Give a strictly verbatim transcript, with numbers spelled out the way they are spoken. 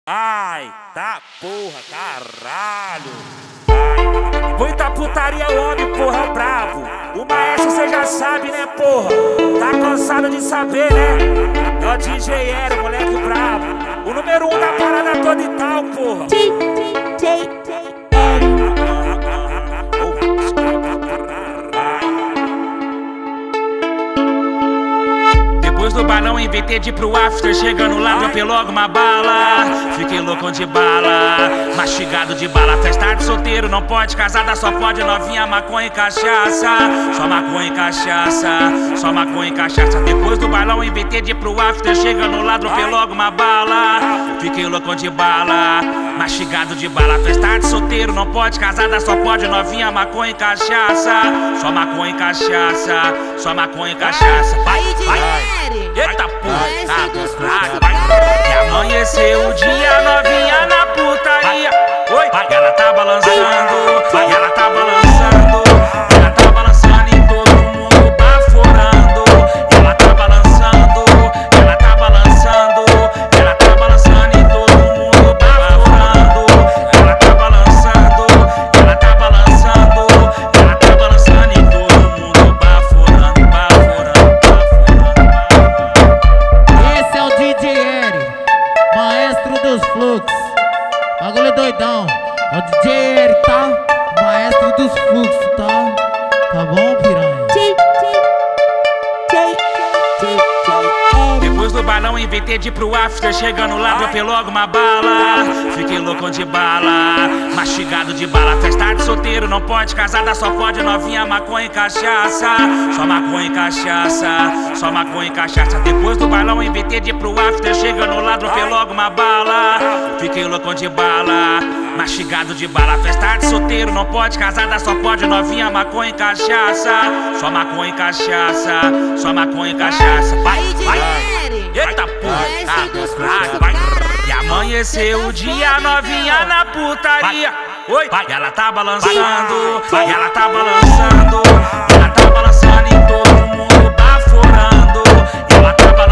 Ai, tá porra, caralho. Ai, muita putaria, o homem, porra, é o brabo. O maestro cê já sabe, né, porra? Tá cansado de saber, né? É o D J Ero, moleque brabo. O número um da parada toda e tal, porra. Depois do balão inventei de ir pro after, chegando lá dropei logo uma bala. Fiquei louco de bala, mastigado de bala. Festa de solteiro, não pode casada, só pode novinha, maconha e cachaça. Só maconha e cachaça, só maconha e cachaça. Depois do balão inventei de ir pro after, chegando lá dropei logo uma bala. Fiquei louco de bala, mastigado de bala. Festa de solteiro, não pode casada, só pode novinha, maconha e cachaça. Só maconha e cachaça, só maconha e cachaça. Vai, vai. Eita porra, vai, vai. E amanheceu o dia, novinha na putaria. Oi, ela tá balançando, ela tá balançando, ela tá balançando em todo mundo baforando. Ela tá balançando, ela tá balançando, ela tá balançando em todo mundo baforando. Ela tá balançando, ela tá balançando, ela tá balançando em todo mundo baforando, baforando, baforando. Esse é o D J Eri, maestro dos fluxos. Bagulho doidão, é o D J Eri, tá? Maestro dos fluxos, tá? Tá bom, piranha? Depois do balão inventei de ir pro after, chegando lá dropei logo uma bala. Fiquei louco de bala, mastigado de bala. Festa de solteiro, não pode casada, só pode novinha, maconha e cachaça. Só maconha e cachaça, só maconha e cachaça. Depois do balão inventei de ir pro after, chegando lá dropei logo uma bala. Fiquei louco de bala, mastigado de bala. Festa de solteiro, não pode casada, só pode novinha, maconha e cachaça. Só maconha e cachaça, só maconha e cachaça. Vai, vai. Eita porra, vai, vai. E amanheceu o dia, novinha na putaria. Oi, ela tá balançando, ela tá balançando, ela tá balançando em todo mundo baforando. Ela tá balançando.